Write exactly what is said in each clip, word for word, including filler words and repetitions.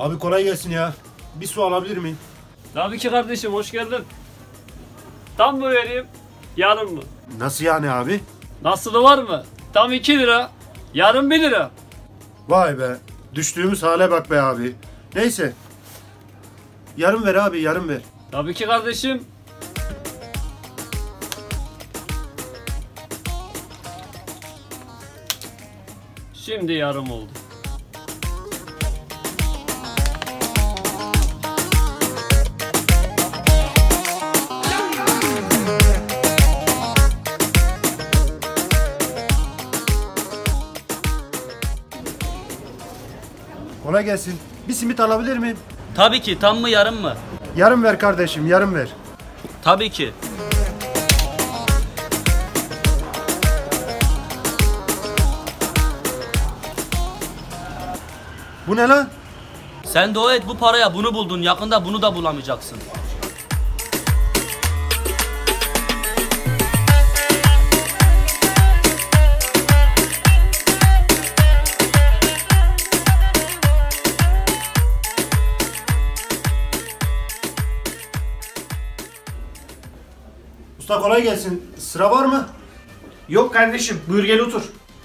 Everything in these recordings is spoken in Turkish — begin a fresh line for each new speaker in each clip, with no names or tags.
Abi kolay gelsin ya. Bir su alabilir miyim?
Tabii ki kardeşim, hoş geldin. Tam mı vereyim, yarım mı?
Nasıl yani abi?
Nasılı var mı? Tam iki lira, yarım bir lira.
Vay be. Düştüğümüz hale bak be abi. Neyse. Yarım ver abi, yarım ver.
Tabii ki kardeşim. Şimdi yarım oldu.
Kolay gelsin. Bir simit alabilir miyim?
Tabii ki, tam mı yarım mı?
Yarım ver kardeşim, yarım ver.
Tabii ki.
Bu ne lan?
Sen dua et, bu paraya bunu buldun, yakında bunu da bulamayacaksın.
Usta kolay gelsin. Sıra var mı?
Yok kardeşim, buyur gel otur.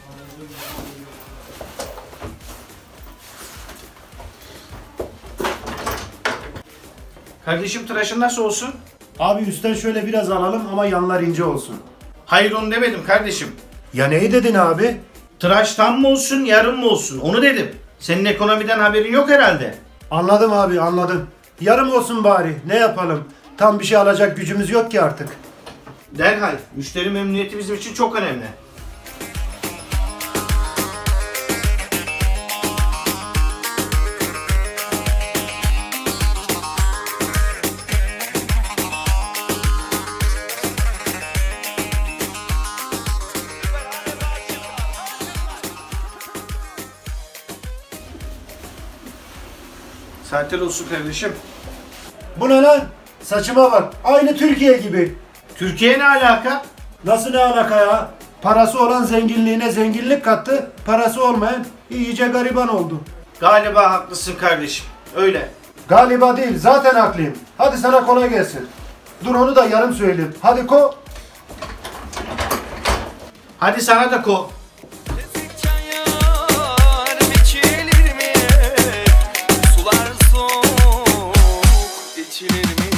Kardeşim tıraşın nasıl olsun?
Abi üstten şöyle biraz alalım ama yanlar ince olsun.
Hayır onu demedim kardeşim.
Ya neyi dedin abi?
Tıraş tam mı olsun, yarım mı olsun? Onu dedim. Senin ekonomiden haberin yok herhalde.
Anladım abi, anladım. Yarım olsun bari. Ne yapalım? Tam bir şey alacak gücümüz yok ki artık.
Derhal, müşteri memnuniyeti bizim için çok önemli. Saatler olsun kardeşim.
Bu ne lan? Saçıma bak. Aynı Türkiye gibi.
Türkiye ne alaka?
Nasıl ne alaka ya? Parası olan zenginliğine zenginlik kattı. Parası olmayan iyice gariban oldu.
Galiba haklısın kardeşim. Öyle.
Galiba değil. Zaten haklıyım. Hadi sana kolay gelsin. Dur onu da yarım söyleyeyim. Hadi ko.
Hadi sana da ko.
Sular soğuk içilir mi?